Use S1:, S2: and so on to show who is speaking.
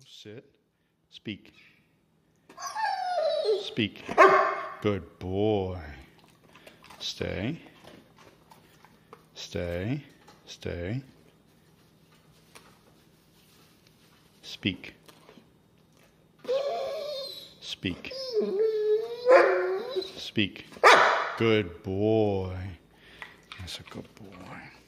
S1: sit. Speak. Speak. Good boy. Stay. Stay. Stay. Speak. Speak. Speak. Good boy. That's a good boy.